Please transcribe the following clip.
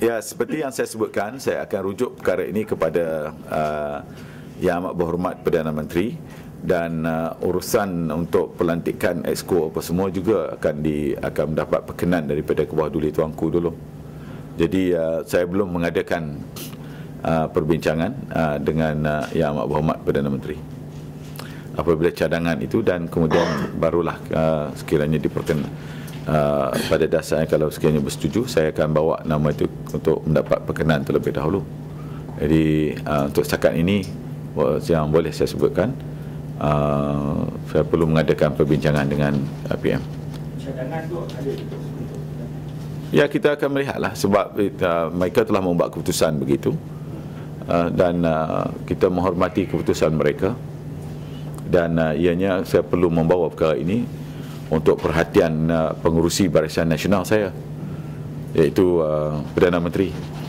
Ya, seperti yang saya sebutkan, saya akan rujuk perkara ini kepada Yang Amat Berhormat Perdana Menteri, dan urusan untuk pelantikan exco apa semua juga akan mendapat perkenan daripada Kebawah Duli Tuanku dulu. Jadi saya belum mengadakan perbincangan dengan Yang Amat Berhormat Perdana Menteri apabila cadangan itu, dan kemudian barulah sekiranya pada dasarnya kalau sekiranya bersetuju, saya akan bawa nama itu untuk mendapat perkenan terlebih dahulu. Jadi untuk setakat ini yang boleh saya sebutkan, saya perlu mengadakan perbincangan dengan PM. Cadangan tu ada itu? Ya, kita akan melihatlah, sebab mereka telah membuat keputusan begitu, dan kita menghormati keputusan mereka, dan ianya saya perlu membawa perkara ini untuk perhatian pengurusi Barisan Nasional saya, iaitu Perdana Menteri.